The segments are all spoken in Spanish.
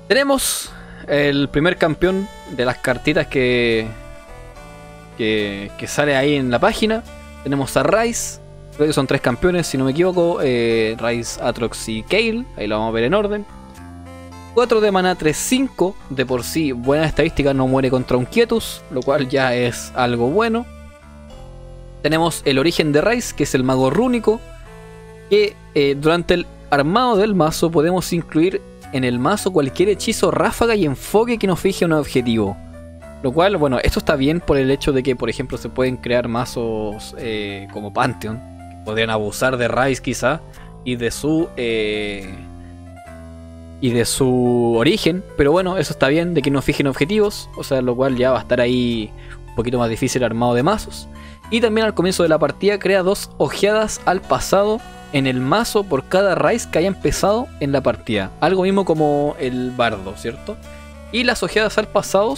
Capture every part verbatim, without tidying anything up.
Tenemos el primer campeón de las cartitas que, que, que sale ahí en la página. Tenemos a Ryze. Creo que son tres campeones, si no me equivoco. Eh, Ryze, Aatrox y Kayle. Ahí lo vamos a ver en orden. cuatro de maná, tres cinco. De por sí, buena estadística, no muere contra un Quietus, lo cual ya es algo bueno. Tenemos el origen de Ryze, que es el mago rúnico. Que eh, durante el armado del mazo podemos incluir en el mazo cualquier hechizo, ráfaga y enfoque que nos fije un objetivo. Lo cual, bueno, esto está bien por el hecho de que, por ejemplo, se pueden crear mazos eh, como Pantheon. Que podrían abusar de Ryze quizá y de su... Eh, y de su origen. Pero bueno, eso está bien, de que no fijen objetivos. O sea, lo cual ya va a estar ahí un poquito más difícil el armado de mazos. Y también al comienzo de la partida crea dos ojeadas al pasado en el mazo por cada Ryze que haya empezado en la partida. Algo mismo como el bardo, ¿cierto? Y las ojeadas al pasado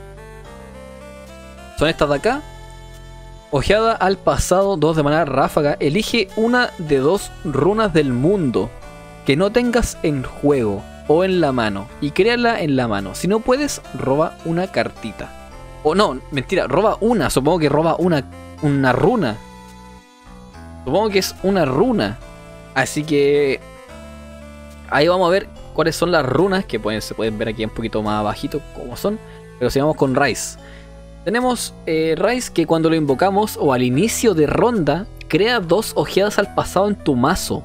son estas de acá. Ojeada al pasado, dos de maná ráfaga. Elige una de dos runas del mundo que no tengas en juego o en la mano y créala en la mano. Si no puedes, roba una cartita. O no, mentira, roba una. Supongo que roba una, una runa. Supongo que es una runa. Así que ahí vamos a ver cuáles son las runas. Que pueden, se pueden ver aquí un poquito más abajito cómo son. Pero sigamos con Ryze. Tenemos eh, Ryze que cuando lo invocamos o al inicio de ronda crea dos ojeadas al pasado en tu mazo.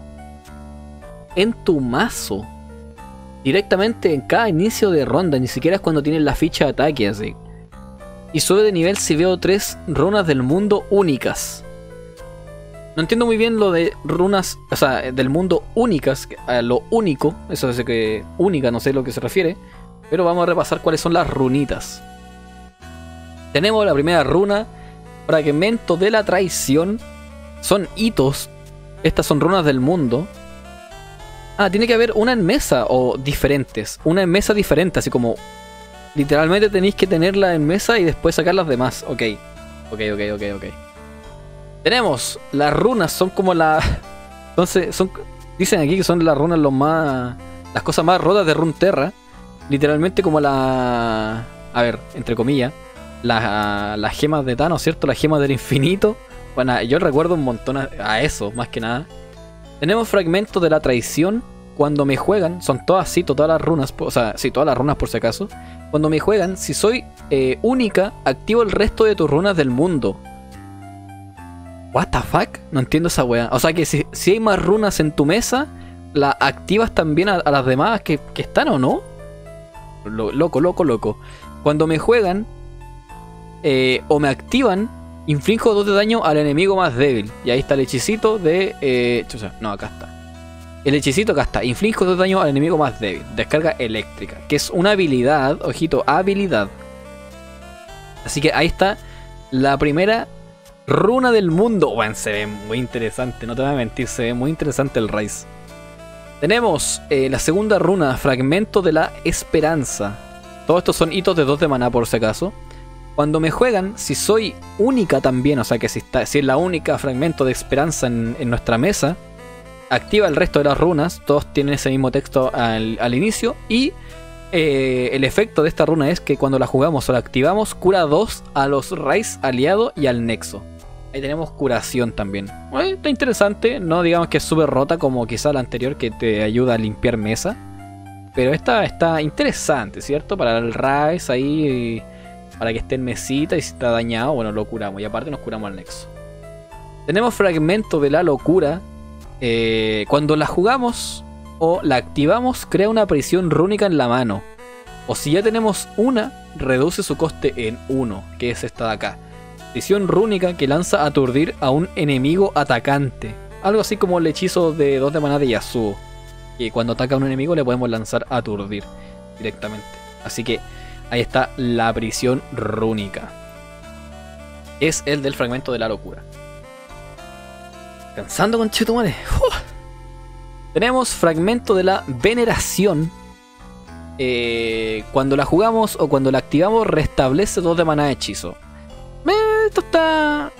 En tu mazo. Directamente en cada inicio de ronda. Ni siquiera es cuando tienes la ficha de ataque así. Y sube de nivel si veo tres runas del mundo únicas. No entiendo muy bien lo de runas, o sea, del mundo únicas, a lo único, eso es que única, no sé a lo que se refiere, pero vamos a repasar cuáles son las runitas. Tenemos la primera runa, fragmento de la traición, son hitos, estas son runas del mundo. Ah, tiene que haber una en mesa o diferentes, una en mesa diferente, así como literalmente tenéis que tenerla en mesa y después sacar las demás, ok, ok, ok, ok, ok. Tenemos, las runas son como la... Entonces, son, dicen aquí que son las runas los más... Las cosas más rotas de Runeterra. Literalmente como la... A ver, entre comillas. Las la gemas de Thanos, ¿cierto? Las gemas del infinito. Bueno, yo recuerdo un montón a, a eso, más que nada. Tenemos fragmento de la traición. Cuando me juegan, son todas, sí, todas las runas. O sea, sí, todas las runas por si acaso. Cuando me juegan, si soy eh, única, activo el resto de tus runas del mundo. What the fuck? No entiendo esa wea. O sea que si, si hay más runas en tu mesa, ¿la activas también a, a las demás que, que están o no? Lo, loco, loco, loco. Cuando me juegan eh, o me activan, inflijo dos de daño al enemigo más débil. Y ahí está el hechicito de... Eh, chucha, no, acá está. El hechicito acá está. Inflijo dos de daño al enemigo más débil. Descarga eléctrica. Que es una habilidad, ojito, habilidad. Así que ahí está la primera... runa del mundo. Bueno, se ve muy interesante, no te voy a mentir, se ve muy interesante el Ryze. Tenemos eh, la segunda runa, fragmento de la esperanza. Todos estos son hitos de dos de maná por si acaso. Cuando me juegan, si soy única también, o sea que si, está, si es la única fragmento de esperanza en, en nuestra mesa, activa el resto de las runas. Todos tienen ese mismo texto al, al inicio. Y eh, el efecto de esta runa es que cuando la jugamos o la activamos, cura dos a los Ryze aliado y al nexo. Ahí tenemos curación también. Bueno, está interesante. No digamos que es súper rota como quizá la anterior que te ayuda a limpiar mesa. Pero esta está interesante, ¿cierto? Para el Ryze ahí, para que esté en mesita y si está dañado, bueno, lo curamos. Y aparte nos curamos al nexo. Tenemos fragmento de la locura. Eh, cuando la jugamos o la activamos, crea una prisión rúnica en la mano. O si ya tenemos una, reduce su coste en uno, que es esta de acá. Prisión rúnica que lanza aturdir a un enemigo atacante. Algo así como el hechizo de dos de maná de Yasuo. Que cuando ataca a un enemigo le podemos lanzar aturdir directamente. Así que ahí está la prisión rúnica. Es el del fragmento de la locura. Cansando con chetumare. Tenemos fragmento de la veneración. Eh, cuando la jugamos o cuando la activamos restablece dos de maná de hechizo. Esto está...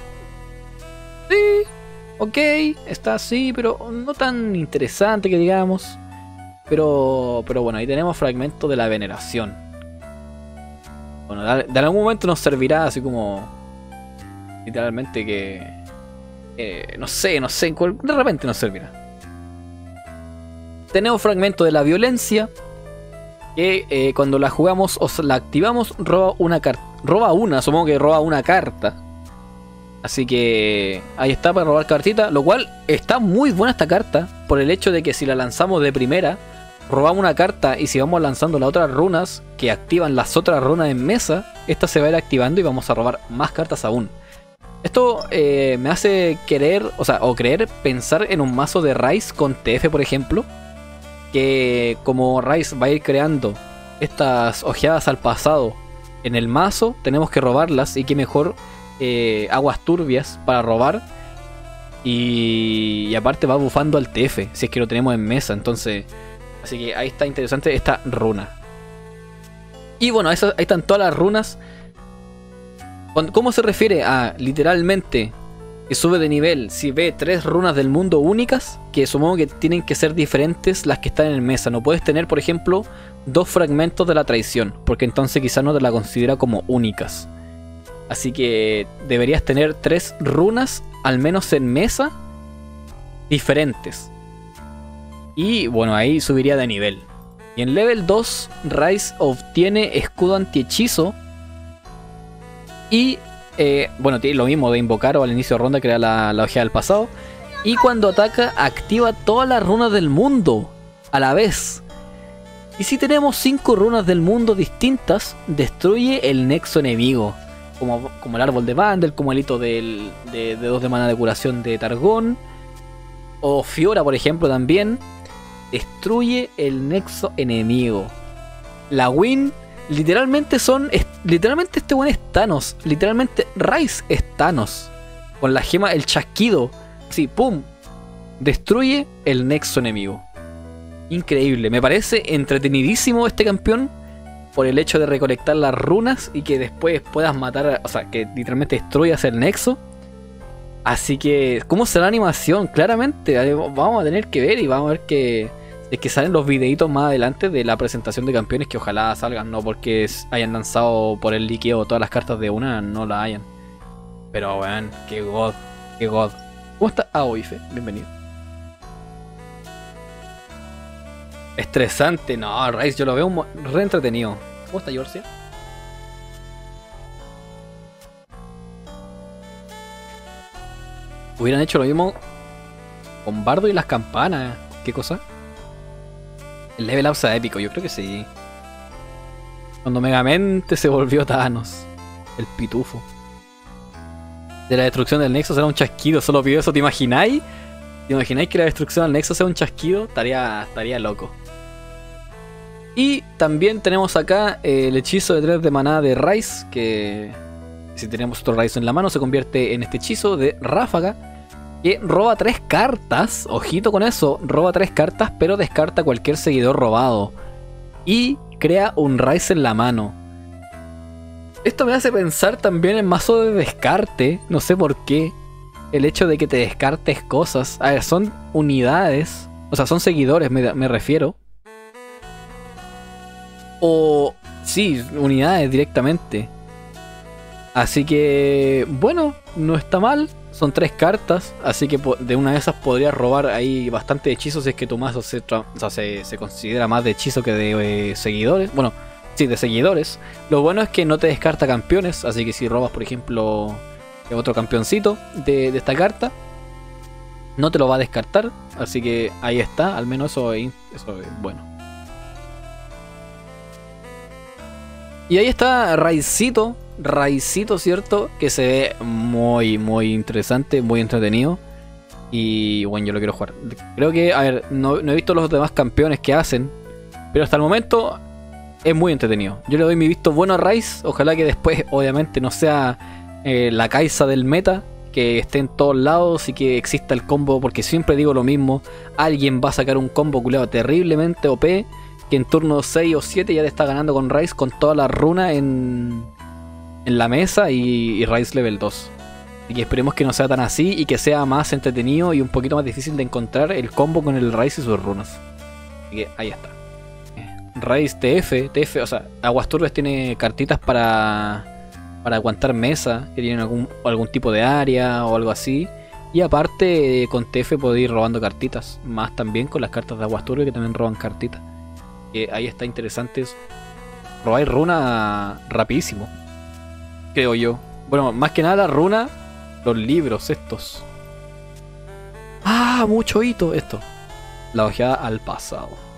Sí, ok, está así, pero no tan interesante que digamos. Pero, pero bueno, ahí tenemos fragmento de la veneración. Bueno, de, de algún momento nos servirá así como... Literalmente que... Eh, no sé, no sé, de repente nos servirá. Tenemos fragmento de la violencia. Que eh, cuando la jugamos o la activamos, roba una carta. Roba una, supongo que roba una carta. Así que ahí está para robar cartita. Lo cual está muy buena esta carta. Por el hecho de que si la lanzamos de primera, robamos una carta. Y si vamos lanzando las otras runas que activan las otras runas en mesa, esta se va a ir activando y vamos a robar más cartas aún. Esto eh, me hace querer, o sea, o creer, pensar en un mazo de Ryze con T F, por ejemplo. Que como Ryze va a ir creando estas ojeadas al pasado en el mazo, tenemos que robarlas. Y que mejor eh, aguas turbias para robar. Y, y aparte va bufando al T F, si es que lo tenemos en mesa. Entonces, así que ahí está interesante esta runa. Y bueno, esas, ahí están todas las runas. ¿Cómo se refiere a literalmente que sube de nivel? Si ve tres runas del mundo únicas, que supongo que tienen que ser diferentes las que están en mesa. No puedes tener, por ejemplo, dos fragmentos de la traición, porque entonces quizás no te la considera como únicas. Así que deberías tener tres runas, al menos en mesa, diferentes. Y bueno, ahí subiría de nivel. Y en level dos, Ryze obtiene escudo anti-hechizo. Y, eh, bueno, tiene lo mismo de invocar o al inicio de ronda crear la, la ojeada del pasado. Y cuando ataca, activa todas las runas del mundo a la vez. Y si tenemos cinco runas del mundo distintas, destruye el nexo enemigo. Como, como el árbol de Vandel, como el hito del, de, de dos de mana de curación de Targón. O Fiora, por ejemplo, también. Destruye el nexo enemigo. La win... Literalmente son... Literalmente este buen es Thanos. Literalmente Ryze es Thanos. Con la gema, el chasquido. Sí, pum. Destruye el nexo enemigo. Increíble. Me parece entretenidísimo este campeón. Por el hecho de recolectar las runas. Y que después puedas matar... O sea, que literalmente destruyas el nexo. Así que... ¿Cómo será la animación? Claramente. Vamos a tener que ver y vamos a ver que... Es que salen los videitos más adelante de la presentación de campeones, que ojalá salgan, no porque hayan lanzado por el liqueo todas las cartas de una, no la hayan. Pero weón, qué god, qué god. ¿Cómo está? Ah, Oife, bienvenido. Estresante, no, Ryze, yo lo veo re entretenido. ¿Cómo está Yorcia? Hubieran hecho lo mismo con Bardo y las campanas. ¿Qué cosa? El level up sea épico, yo creo que sí. Cuando Megamente se volvió Thanos. El pitufo. De la destrucción del Nexo será un chasquido. Solo pidió eso, ¿te imagináis? ¿Te imagináis que la destrucción del Nexo sea un chasquido? Estaría, estaría loco. Y también tenemos acá eh, el hechizo de tres de maná de Ryze. Que si tenemos otro Ryze en la mano se convierte en este hechizo de ráfaga. Que roba tres cartas, ojito con eso, roba tres cartas pero descarta cualquier seguidor robado. Y crea un Ryze en la mano. Esto me hace pensar también en mazo de descarte, no sé por qué. El hecho de que te descartes cosas. A ver, son unidades, o sea, son seguidores, me, me refiero. O, sí, unidades directamente. Así que, bueno, no está mal. Son tres cartas, así que de una de esas podrías robar ahí bastante hechizos. Si es que tu mazo se, o sea, se, se considera más de hechizo que de eh, seguidores. Bueno, sí, de seguidores. Lo bueno es que no te descarta campeones, así que si robas, por ejemplo, otro campeoncito de, de esta carta, no te lo va a descartar. Así que ahí está, al menos eso es, eso es bueno. Y ahí está Ryzito. Ryzito, ¿cierto? Que se ve muy, muy interesante, muy entretenido. Y bueno, yo lo quiero jugar. Creo que, a ver, no, no he visto los demás campeones que hacen, pero hasta el momento es muy entretenido. Yo le doy mi visto bueno a Ryze. Ojalá que después, obviamente, no sea eh, la Kai'Sa del meta, que esté en todos lados y que exista el combo. Porque siempre digo lo mismo: alguien va a sacar un combo culeado terriblemente O P, que en turno seis o siete ya te está ganando con Ryze con toda la runa en... en la mesa y, y Ryze level dos. Y que esperemos que no sea tan así y que sea más entretenido y un poquito más difícil de encontrar el combo con el Ryze y sus runas. Así que ahí está. Raíz T F, T F, o sea, Aguas Turbias tiene cartitas para para aguantar mesa, que tienen algún, algún tipo de área o algo así. Y aparte, con T F podéis ir robando cartitas, más también con las cartas de Aguas Turbias que también roban cartitas. Que ahí está interesante eso. Robáis runa rapidísimo, creo yo. Bueno, más que nada la runa, los libros estos. Ah, mucho hito esto. La ojeada al pasado.